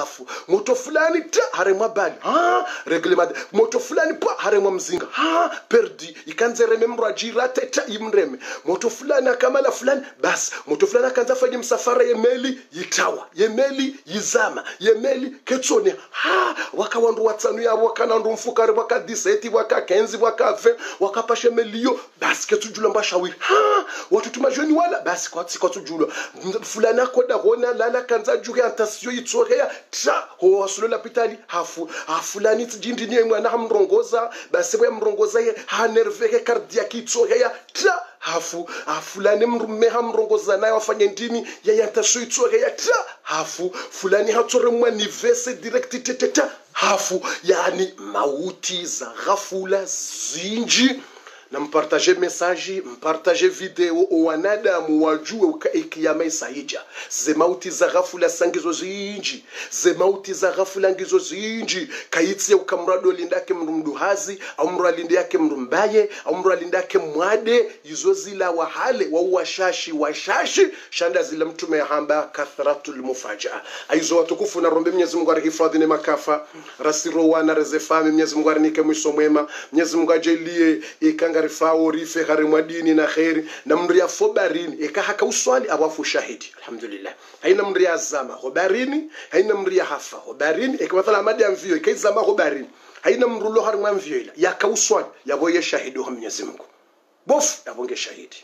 afu moto fulani ta haremwa bali reglement moto fulani pa haremwa mzinga perdi ikanze reme mrajira teta imreme moto fulani akamala fulani bas moto fulani akanza fanya msafara ye meli yitawa ye meli yizama ye meli ketsone wakawandu watsanu yabo wakanandu mfukari wakadiseti wakakenzi wakave wakapashe meliyo bas ketujula mbashawiri watu tumajoni wala bas kwa tujula fulani akoda hona lala kanza juke antasio yitsoreya tra ho wasulola pitali fulani tjindi ni mwana hamrongoza basi bwe mrongoza ye nerveke cardiaque yitsoreya tra fulani mrume hamrongoza naye wafanye ndini ya antasio yitsoreya tra fulani hatsore mwani vese direct teteta yani mauti za ghafula zinji na mpartage message mpartage video wanadamu wajue ukikiyama isaija ze mauti za ghafula sangizo zinji ze mauti za ghafula ngizo zinji kaitse ukamrado lindake mrumduhazi au mralinde yake mrumbaye au mralinde yake mwade izo zila wahale washashi shanda zila mtume hamba kathratul mufajaa aizo watukufu na rombe Mwenyezi Mungu arihifadhi ne makafa rasiro wana rezefami Mwenyezi Mungu arinike mwisho mwema Mwenyezi Mungu ajelie ikanga rifao rife hari mwadini na khairi na mria fobarini haka uswali awafu shahidi alhamdulillah haina mria zama hobarini haina mria hafa hobarini mathala amadi amvio ikaizama hobarini haina mrulo hari mwamvio ila yaka uswali yaboye shahidi wa Mwenyezi Mungu bofu yabonge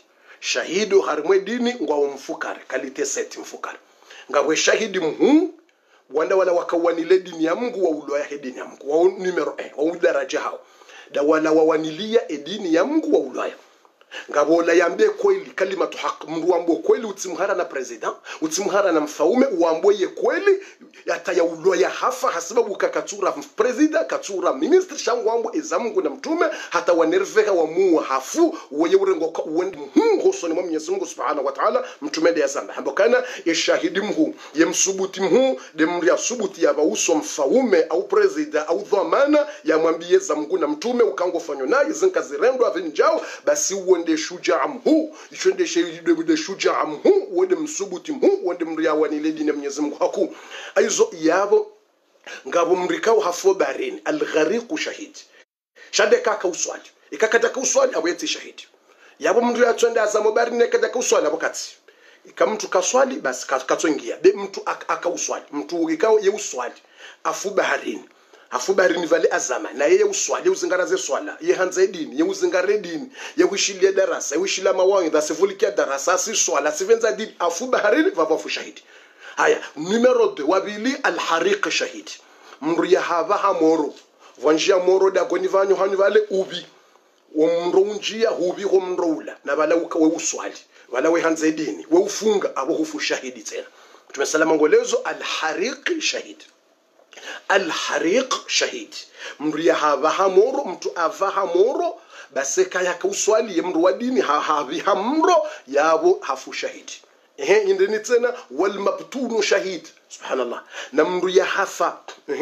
shahidi hari mwadini ngwa mfukari kalite seti mfukari ngawe shahidi mhu wanda wala wakawanile dini ya Mungu wa ulo ya dini ya Mungu wa numero 1 wa daraja hao da wala wawanilia edini ya Mungu wa ulaya ngabola yambe kweli kalimatu haq mndu ambo kweli utimhara na president utimhara na mfaume uamboye kweli yataya ulaya hafa hasababu kakatura president katura minister shangu ambo ezamungu na mtume hata wanerveka wa muwa hafu weye urengo ngosoni mwa Mwenyezi Mungu Subhanahu wa Ta'ala mtume de yazamba ambokana yashahidi mhu yemsubuti mhu demri asubuti ya bauso mfaume au president au dhamana yamwambie zamungu na mtume ukangofanywa naye zinkazirendo avenjao basi wende shujaa mhu ishende shehide shujaa mhu wende msubuti mhu wende mriawani ledi na Mwenyezi Mungu haku aizo yabo ngabo mrikao hafo barini alghariqu shahid shade kaka uswali ikakata ka uswali abuyeti shahidi yabo mndu yatsonda azamo barini kata ka uswali abokati ikamtu kaswali basi katsongia be mtu akauswali mtu ukikao ye uswali afu baharini afubari nivale azama na yeye uswali uzingaraze swala ye hanze dini ye uzingare dini ye wishilie darasa ye wishila mawangi da sevulikia darasa si swala sivenza dini afubari vabafu shahidi haya numero 2 wabili alhariq shahidi mruya hava hamoro vanjia moro da koni vanyo hanyu vale ubi umronjia hubi homroula na bala uka we uswali wala we hanze dini we ufunga abo hufu shahidi tena tumesalama ngolezo alhariq shahidi alhariq shahid mria hava moro mtu avaha moro baseka yaka uswali mru wa dini havi hamro yabo hafu shahidi indeni tena wal mabtunu shahid subhanallah namru ya hafa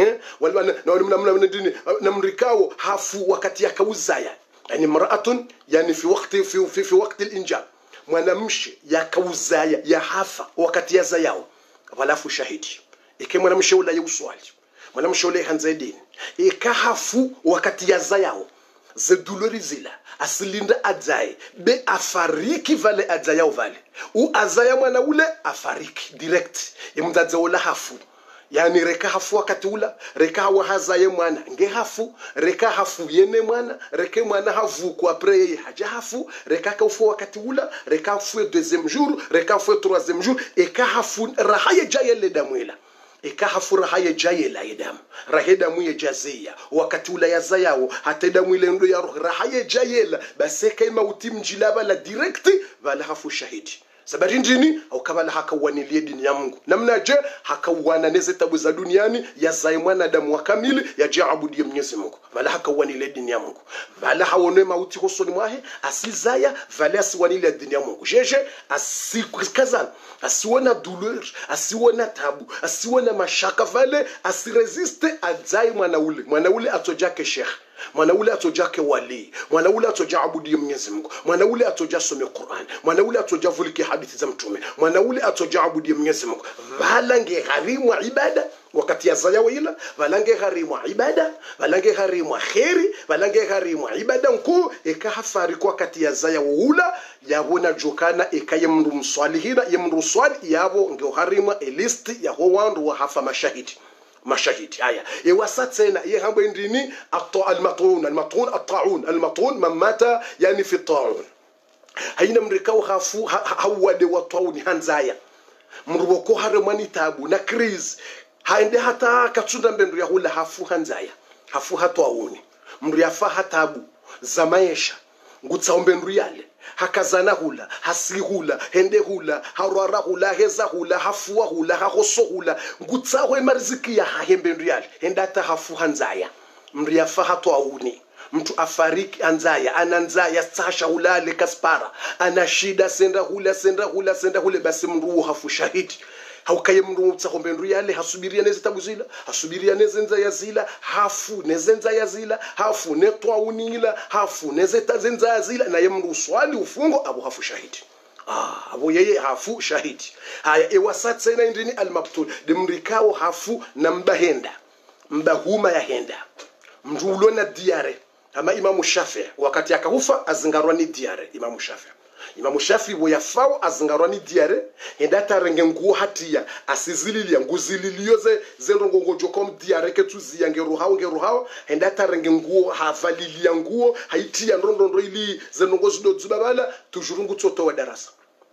namrikao hafu wakati yakauzaya yani mar'atun yani fi waqti al-injab mwanamshi yakauzaya ya hafa wakati yazayao walafu shahidi ike mwanamshi ula yuswali mwanamshi ule hanza dini ikahafu wakati yazayao zedulorizila asilinda adzaye be afariki vale adzayao vale u azaya mwana ule afariki direct imdadza ula hafu yani reka hafu wakati ula reka hawa hazaye mwana nge hafu reka hafu yene mwana reke mwana hafu kwa preye haja hafu reka kaufu wakati ula reka hafu deuxième jour reka hafu troisième jour eka hafu rahaye jayele damwela ikahafu rahaye jayela yedam raheda muye jazia wakati ula yazayao hateda mwile ndo ya rahaye jayela baseka ima utimjilaba la direct wala hafu shahidi sabari ndini au kabala hakawanilie dini ya Mungu namna je hakawana neze tabu za duniani ya zai mwanadamu wa kamili ya jaabudi ya Mwenyezi Mungu wala hakawanilie dini ya Mungu wala haone mauti husoni mwahe asizaya wala asiwanile dini ya Mungu jeje asikazana asiwana douleur asiwana tabu asiwana mashaka vale asiresiste adzai mwana ule atojake sheikh mwana ule atoja ke wali, mwana ule atoja abudi Mwenyezi Mungu, mwana ule atoja some Qur'an, mwana ule atoja vulike hadithi za mtume, mwana ule atoja abudi Mwenyezi Mungu. Valange gharimu ibada wakati ya zaya wila, valange gharimu ibada, valange gharimu khairi, valange gharimu ibada nku ekahafari kwa wakati ya zaya ula yabona jokana ekaye mndu mswalihina yemndu swali yabo nge gharimu listi ya wandu wa hafa mashahidi haya ewasatsena yehambo indini المطعون الطاعون من مات يعني في الطاعون haina mrikao hafu hawade watwauni hanzaya mruboko haremani tabu na kriz haende hata katsunda mbendu ya hula hafu hanzaya hafu hatwauni mru yafa hatabu za maisha ngutsaombe mru yale hakazana hula hasi hula hende hula harwara hula heza hula hafua hula hahoso hula ngutsaho emariziki ya hahembe mru yale hende hata hafu hanzaya mru yafa hatwauni mtu afariki anzaya ananzaya sasha hulale kaspara ana shida senda hula basi mndu hafu shahidi haukaye mndu mtsakombe ndu yale hasubiria neze tabuzila hasubiria neze nza yazila hafu neze nza yazila hafu netwa unila hafu neze tazenza yazila na yemndu swali ufungo abu hafu shahidi abo yeye hafu shahidi haya ewasatsena indini almaqtul dimrikao hafu na mbahuma ya henda mndu ulona diare ama Imamu Shafi wakati akahufa azingarwa ni diare Imamu Shafi boyafao azingarwa ni diare henda renge nguo hatia asizililia nguzililioze zendongo jokom diare ketuzi yangeruhao henda renge nguo havalilia nguo haitia ndondo ili zendongo zidozubabala tujurungu toto wa darasa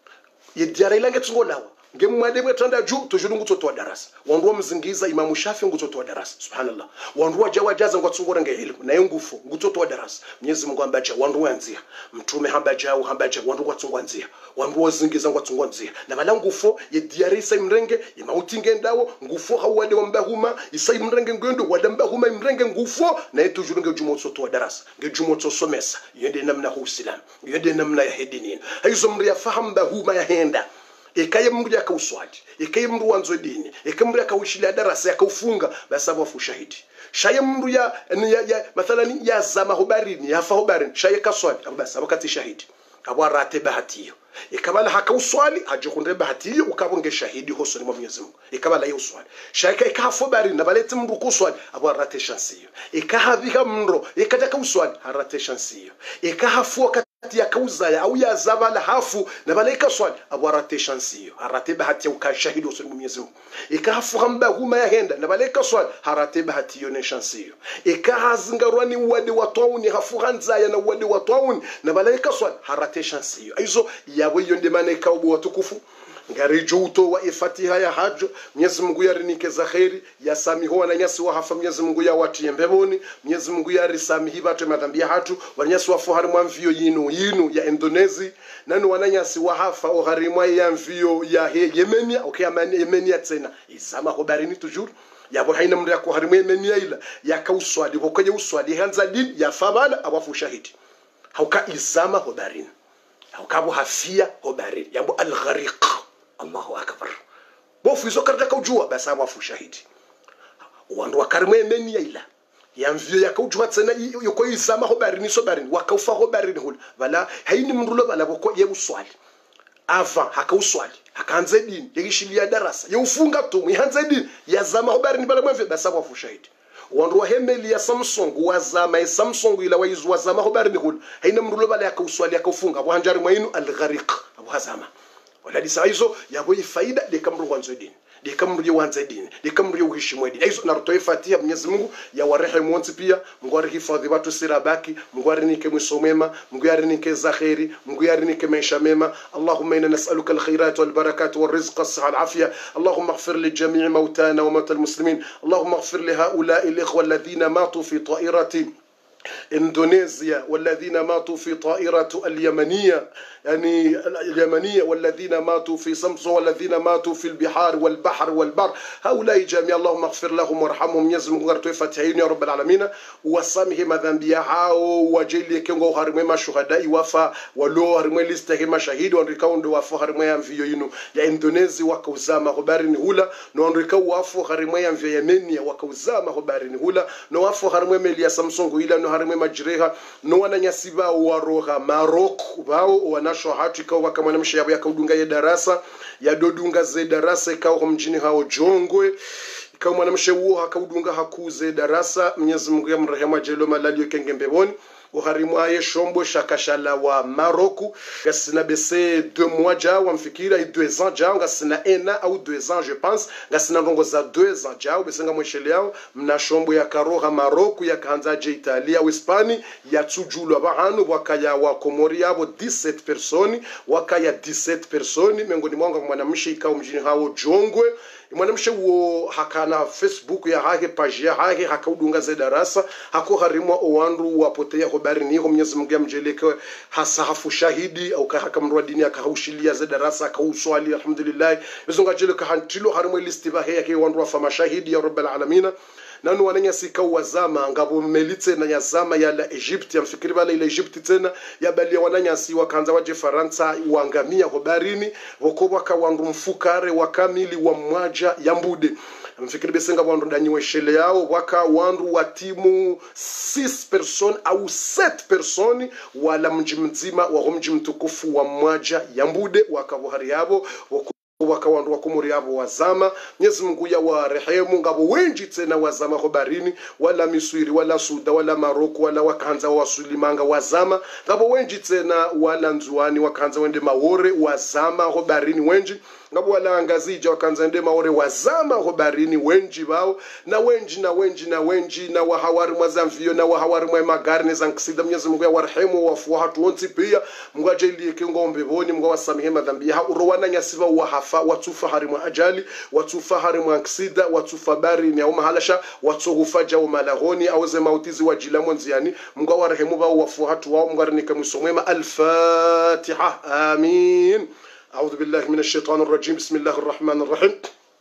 ye diare ilange tungolawa ngemwade mwetanda juu tujurungu toto wa darasa wanduwa mzingiza Imamu Shafi ngutoto wa darasa subhanallah wanduwa jawajaza ngwatsungora ngehilmu na yengufu ngutoto wa darasa Mwenyezi Mungu ambaja wanduwa anzia mtume hambaja wanduwa kwatsungwa anzia wanduwa zingiza ngwatsungwa anzia na mala ngufo ye diarisa imrenge imautinge ndawo ngufo hawade wa mbahuma isa imrenge ngwendo wada mbahuma imrenge ngufo na yetu jurunge jumotso wa darasa ngejumotso somesa yende namna husilam yende namna ya hedinin hizo mri yafahamu mbahuma ya henda ekaye mndu yakauswadi ekaye mndu wanzo dini ekaye mndu yakaushila darasa yakaufunga basi abafu shahidi shaye mndu ya mathalan ya zama hubarini yafa hubarini shaye kaswadi basi abakati shahidi abwarate bahatiyo ikabala hakauswali ajikunde bahatiyo ukabonge shahidi hosoni mwa Mwenyezi Mungu ikabala yuswali shaye ikafu hubarini na balete mndu kuswali abwarate shansiyo ikahavika mndu ikataka uswali harate shansiyo ikahafu ya kauza ya au ya zabala hafu na malaika swali abwarate shansiyo harate bahati uka shahidi usoni Mwenyezi Mungu ikahafu hamba huma ya henda na malaika swali harate bahati yone shansiyo ikahazingarwani wade watwauni hafu hanzaya na wade watwauni na malaika swali harate shansiyo hizo yawe yonde malaika watukufu ngari juto wa ifatiha ya hajo Mwenyezi Mungu yarinike za khairi ya samiho na nyasi wa hafa Mwenyezi Mungu ya watie mbeboni Mwenyezi Mungu yarisamihi batu madhambi hatu wanyasi wa fohari mwamvio yinu ya Indonesia nanu wananyasi wa hafa o harimwa ya mvio ya Yemenia amani Yemenia tena isama hobarini toujours yabo haina mndu yako harimwa Yemenia ila yakauswadi kokoje uswadi hanza din ya fabala awafu shahidi hauka isama hobarini hauka hafia hobarini yabo al-ghariq Allahu akbar bofu izo karata kujua basi awafu shahidi wandu wakarimwe Yemenia ila yamvyo yakujwa tsena yuko isama hobarini sobarini wakaufa hobarini hul wala haini mndulo bala boko ye uswali ava hakauswali hakanze dini yishilia darasa yufunga tu mihanze dini yazama hobarini bala mwavyo basi awafu shahidi wandu wa hemeli ya Samsung wazama Samsung ila waizu wazama hobarini hul haini mndulo bala yakauswali yakaufunga wanjari mwainu al-ghariq abu hazama wala disaizo yabo faida de kamru wanzo dini de kamru wanzo dini de kamru uhishimwe dini hizo narutoe Fatiha Mwenyezi Mungu ya warehemu wonsi pia Mungu arihifadhi watu sirabaki Mungu arinike mwisomema Mungu arinike za khairi Mungu arinike maisha mema Allahumma inna nas'aluka alkhairat walbarakat والرزق الصحة العافية اللهم اغفر لجميع موتانا وموتى المسلمين اللهم اغفر لهؤلاء الإخوة الذين ماتوا في طائرة إندونيسيا والذين ماتوا في طائرة اليمنية يعني اليمنية والذين ماتوا في سمسو والذين ماتوا في البحار والبحر والبر هؤلاء جميعا اللهم اغفر لهم وارحمهم يزم غرتو فتحين يا رب العالمين وسامهم ذنبيها وجيل كينغو هرمما شهداء وفا ولو هرمما لستهم شهيد وانركاوند وفا هرمما ينفيو ينو يا إندونيسيا وكوزاما خبارين هولا نونركاو وفا هرمما ينفيو يمنيا وكوزاما خبارين هولا نوافو هرمما يا سمسونغ إلى harimwe majireha no wananyasiba waroha Marok bao wanasho hatu ikawa wakamwana mshayabo yakaudunga ya darasa ya dodunga ze darasa ikawa mjini hao Jongwe ikawa mwanamshe huo hakaudunga hakuze darasa Mwenyezi Mungu ya mrehema jelo malalio kengembeboni uharimu aye shombo shakashala wa Maroku gasina bese 2 mois ja wamfikira 2 ans ja gasina 1 an au 2 ans je pense gasina ndongo za 2 ans ja besenga mweshele yao mna shombo ya karoha Maroku ya kanza je Italia au Hispani ya tsujulu abahanu wakaya wa Komori yabo 17 personi wakaya 17 personi miongoni mwanga mwanamshi ikao mjini hao Jongwe mwanamshe huo hakana Facebook ya hake page ya hake hakaudunga ze darasa hako harimwa owandu wapotea habari niho Mwenyezi Mungu amjeleke hasa hafu shahidi au hakamrwa dini akaushilia ze darasa akauswali alhamdulillah bezonga jele kahantilo harimwa listi bahe yake wandu wa fama shahidi ya rabbal alamin nanu wananya sika wazama ngabo melitse na yazama ya la Egypt yamfikiri bale ile Egypt tena ya bali wananya si wakanza waje Faransa wangamia hobarini wokoba ka wandu mfukare wakamili wa mwaja yambude mfikiri besenga wandu danyiwe shele yao waka wandu wa timu 6 person au 7 personi wala mji mzima wa mji mtukufu wa mwaja yambude wakabohari yabo wakawandu wa Komori yabo wazama Mwenyezi Mungu ya warehemu ngabo wenji tena wazama hobarini wala Misri wala Suda wala Maroko wala wakanza wa Sulimanga wazama ngabo wenji tena wala Nzuani wakanza wende Maore wazama hobarini wenji ngabo wala Angazija wakanza wende Maore wazama hobarini wenji bao na wenji na wahawari mwazamvio na wahawari mwa magarne za nkisida Mwenyezi Mungu ya warehemu wafu hatu onti pia Mungu ajalie kingombe boni Mungu wasamehe madhambi ya urowana nyasiba wahafa watufa harimu ajali watufa harimu aksida watufa bari ni au mahalasha watuhufa jao malahoni au ze mautizi wajilamu nziani Mungu warehemu bao wafu hatu wao Mungu arinike musomema al-Fatiha amin أعوذ بالله من الشيطان الرجيم بسم الله الرحمن الرحيم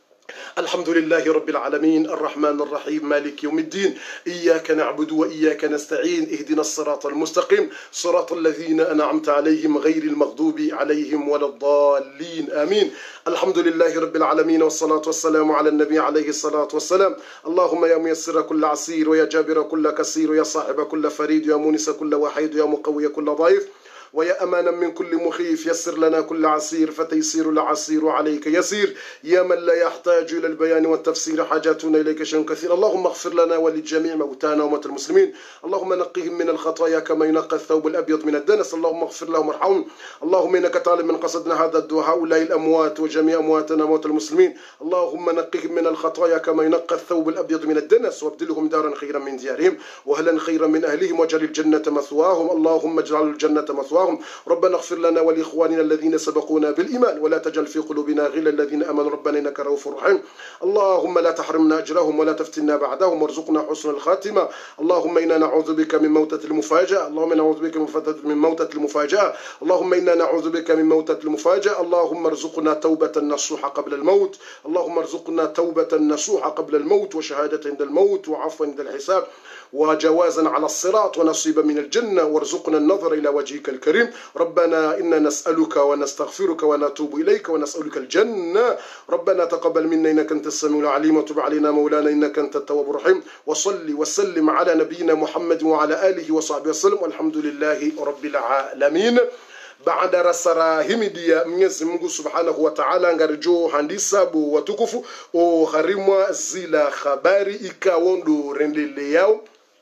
الحمد لله رب العالمين الرحمن الرحيم مالك يوم الدين إياك نعبد وإياك نستعين اهدنا الصراط المستقيم صراط الذين أنعمت عليهم غير المغضوب عليهم ولا الضالين آمين الحمد لله رب العالمين والصلاة والسلام على النبي عليه الصلاة والسلام اللهم يا ميسر كل عسير ويا جابر كل كسير ويا صاحب كل فريد ويا مونس كل وحيد ويا مقوي كل ضعيف ويا أمانا من كل مخيف يسر لنا كل عسير فتيسير العسير عليك يسير يا من لا يحتاج إلى البيان والتفسير حاجاتنا إليك شيء كثير اللهم اغفر لنا ولجميع موتانا وموتى المسلمين اللهم نقهم من الخطايا كما ينقى الثوب الأبيض من الدنس اللهم اغفر لهم وارحمهم اللهم إنك تعلم من قصدنا هذا الدعاء هؤلاء الأموات وجميع أمواتنا وموتى المسلمين اللهم نقهم من الخطايا كما ينقى الثوب الأبيض من الدنس وابدلهم دارا خيرا من ديارهم وهلا خيرا من أهلهم واجعل الجنة مثواهم اللهم اجعل الجنة مثواهم ربنا اغفر لنا ولإخواننا الذين سبقونا بالإيمان ولا تجعل في قلوبنا غلا الذين آمنوا ربنا إنك رؤوف رحيم اللهم لا تحرمنا أجرهم ولا تفتنا بعدهم وارزقنا حسن الخاتمة اللهم إنا نعوذ بك من موتة المفاجأة اللهم نعوذ بك من موتة المفاجأة اللهم إنا نعوذ بك من موتة المفاجأة اللهم ارزقنا توبة نصوحة قبل الموت اللهم ارزقنا توبة نصوحة قبل الموت وشهادة عند الموت وعفوا عند الحساب وجوازا على الصراط ونصيبا من الجنة وارزقنا النظر إلى وجهك الكريم ربنا إنا نسألك ونستغفرك ونتوب إليك ونسألك الجنة ربنا تقبل منا إنك أنت السميع العليم وتب علينا مولانا إنك أنت التواب الرحيم وصلي وسلم على نبينا محمد وعلى آله وصحبه وسلم والحمد لله رب العالمين بعد رسرا همديا Mwenyezi Mungu Subhanahu wa Ta'ala ngarijo handisabu watukufu o harimwa zila habari ikawondo rendele yao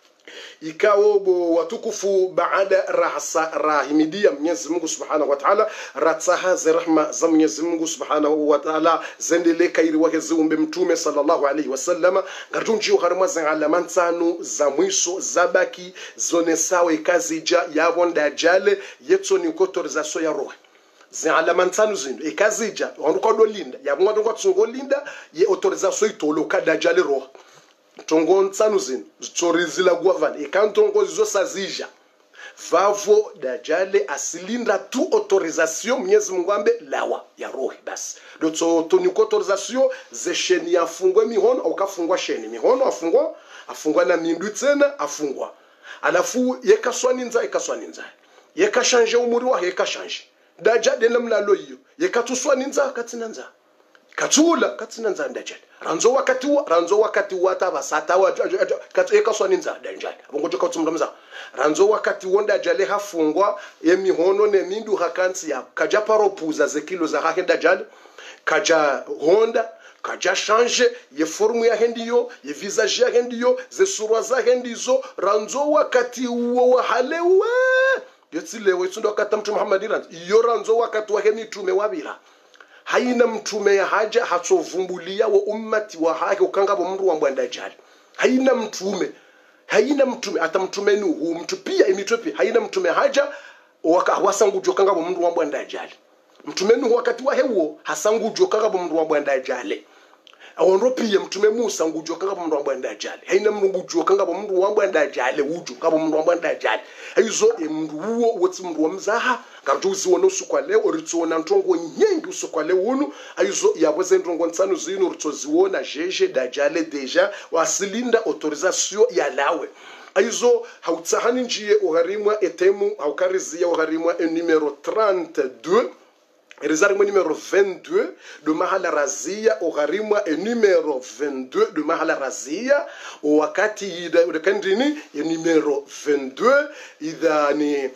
ikawo watukufu baada rahimidia Mwenyezi Mungu Subhanahu wa Ta'ala ratsaha za rahma za Mwenyezi Mungu Subhanahu wa Ta'ala zendele kairi wake ziumbe mtume sallallahu alayhi wasallam ngarunji harma za alamantsanu za mwiso zabaki zone sawe kazija yabonda jale yetso ni kotorizaso ya roho za alamantsanu zindo ekazija onkodo linda yabonga ngotsungo linda ye autorisation itolo kadajale roho tongo ntsanu zino zitorizila guavani ekantongo zosazija vavo dajale asilinda tu autorisation Mwenyezi Mungu ambe lawa ya roho basi dotso toniko autorisation ze sheni yafungwa mihono au kafungwa sheni mihono afungwa na mindu tena afungwa alafu yekaswaninza yekashanje umuri wa yekashanje dajade namlalo iyo yekatuswaninza katinanza katula katsinanza ndajale ranzo wakati wata basata wa kateka swaninza dajale abongo joka tsumramza ranzo wakati wonda jale hafungwa emihono ne mindu hakansi ya kaja paropuza zekilo za hahenda jale kaja honda kaja change ye formu ya hendiyo ye visage ya hendiyo ze surwa za hendizo ranzo wakati uwo halewe yetilewe tsundo kata mtu Muhammad iran iyo ranzo wakati wa hemi tume wabira haina mtume ya haja hatsovumbulia wa ummati wa hake ukanga bo mndu wa mbwanda jali haina mtume hata mtume Nuhu mtu pia imitopia haina mtume haja wasangujo kanga bo mndu wa mbwanda jali mtume Nuhu wakati wa hewo hasangujo kanga bo mndu wa mbwanda jali awonro pia mtume Musa ngujo kanga bo mndu wa mbwanda jali haina mngu kanga bo mndu wa mbwanda jali ujo kanga bo mndu wa mbwanda jali aizo mndu uwo woti mndu wa mzaha ngaruzi wono usukwale oritsona ntongo nyengi usukwale wonu aizo yaboze ntongo nsanu zino uritoziona jeje dajale deja wasilinda autorisation ya lawe aizo hautsahani njie uharimwa etemu haukarizia uharimwa numero 32 Rizarimo numero 22 de mahala razia uharimwa numero 22 de mahala razia wakati ida udakandini numero 22 idha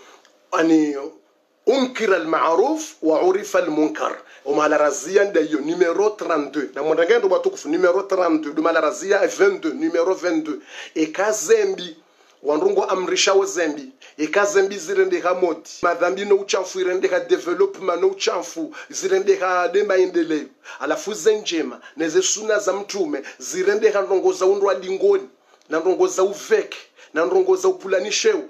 ani unkira al-ma'ruf wa urifa al-munkar ومالا رازيا دايو numéro 32 na mwandangendo ndo batukufu numéro 32 de mala razia 22 numéro 22 ekazembi wanrungo amrishawo zembi ekazembi zirende hamodi madhambi no uchafu irende ha development no uchafu zirende ha de maendeleo alafu zenjema neze suna za mtume zirende ha ndongoza undwa dingoni na ndongoza uveke na ndongoza upulanishewu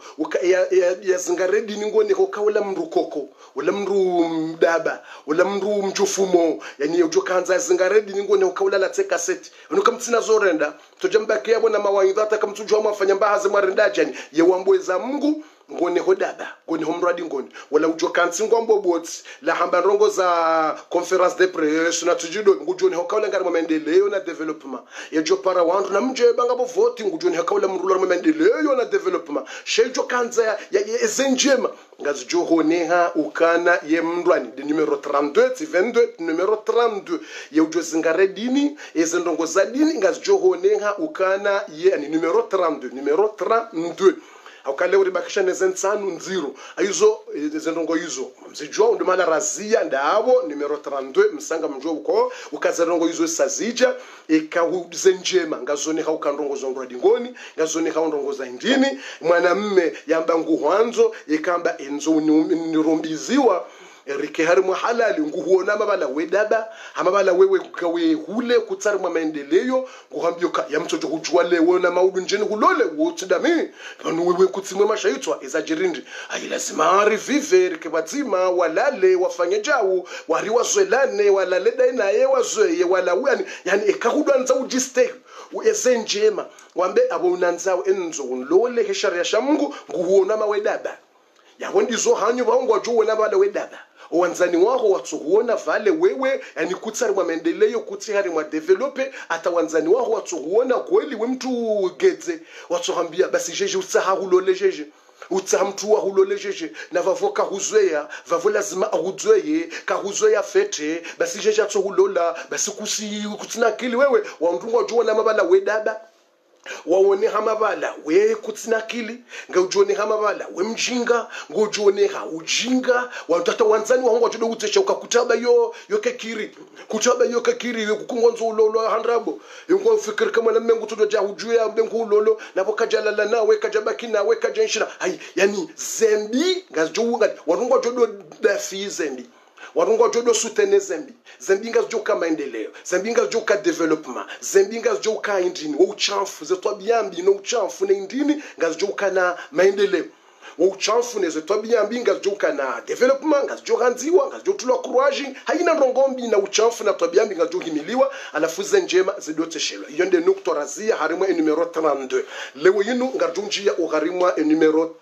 ya zingaredi ningoni hokawela mrukoko wala mru mdaba wala mru mjufumo yani ujokanza zingaredi ningoni hokawela la teka seti unukamtsina zorenda tojambake yabo na mawaidha atakamtujwa mafanya mbahaze mwarendajani yewambweza Mungu ngone hodaba ngone homradi ngone wala ujokansi ngombo botsi la hamba rongo za conference de presse na tujido ngujoni hokawla ngari maendeleo na development yejo para wandu na mje banga bo voting ngujoni hokawla mrula maendeleo na development shejo kanza ya ezenjema ngazi johoneha ukana ye mndwani de numero 32 22 numero 32 ye ujo zingare dini ezendongo za dini ngazi johoneha ukana ye ni numero 32 numero 32 haukale uribakisha nezensanu nziro aizo zendongo hizo msijua undumala razia ndabo numero 32 msanga mjua uko ukazendongo hizo sazija ikahuzenjema ngazone haukandongo zongwa dingoni ngazone haundongo za indini mwanamme yamba nguhwanzo ikamba enzo nirumbiziwa Erike harimu halali nguhuona mabala wedaba amabala wewe kawe hule kutsarima maendeleo nguhambyoka ya mtoto kujua lewe na maudu njeni hulole wotidami kanu wewe kutsimwe mashaitwa ezajirindi lazima arivive Erike batima walale wafanye jawu wari wazwelane walale daina ye wazweye wala yani ekahudwanza ujiste ezenjema wambe abo unanzawo enzo unlole hesharia ya Mungu nguhuona mawedaba yawendizo hanyu baongwa juwe na bala wedaba wanzani wako watuhuona vale wewe yani kutsari mwa maendeleo kutsari mwa develope ata wanzani wako watuhuona kweli we mtu geze watuhambia basi jeje utsaha hulole jeje utsaha mtu wa hulole jeje na vavoka huzweya vavo lazima ahuzweye ka huzweya fete basi jeje atuhulola basi kutina kili wewe waundungwa juwe na mabala wedaba wawone hamabala we kutsinakili ngujone hamabala we mjinga ngujone ha ujinga watata wanzani wangu watodo utesha ukakutaba yo kekiri kutaba yo kekiri kukungonzo ulolo handrabo yongo fikir kama na mengu todo ja hujuya bengu ulolo nabo kajalala nawe kajabaki nawe kajenshira yani zembi ngazjunga warungo jodo dafi zembi warungo jodo sutene zembi ngazjoka maendeleo zembi ngazjoka development zembi ngazjoka indini wo uchafu zetwa byambi no uchafu na indini ngazjoka na maendeleo wo uchafu ne zetwa byambi ngazjoka na development ngazjoka nziwa ngazjotulwa courage haina ndongombi na uchafu na twabyambi ngazjohimiliwa alafu zenjema zidoteshelo iyo nde nukto razia harimwa numero 32 lewo yinu ngarjunjia uharimwa numero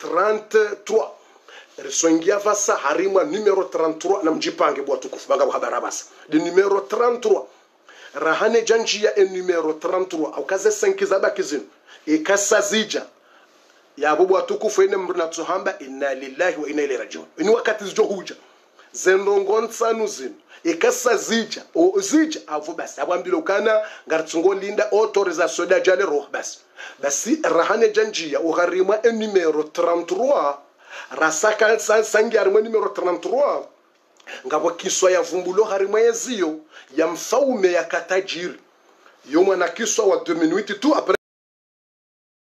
33 Resongia vasa harimwa numero 33 na mjipange bwa tukufu banga habara basa de numero 33 rahane janjia numero 33 au kaze 5 zabaki zinu ikasazija ya bwa tukufu ene mruna tuhamba inna lillahi wa inna ilaihi rajiun ni wakati zijo huja zendongo nsanu zino ikasa zija o zija avu basi abambile ukana ngartsungo linda autorisation da jale roh basi rahane janjia ugarima numero 33 rasaka sangi arimo numero 33 ngabo kiswa ya vumbulo harimo yeziyo ya mfaume ya katajiri yo mwana kiswa wa 2 minutes tu après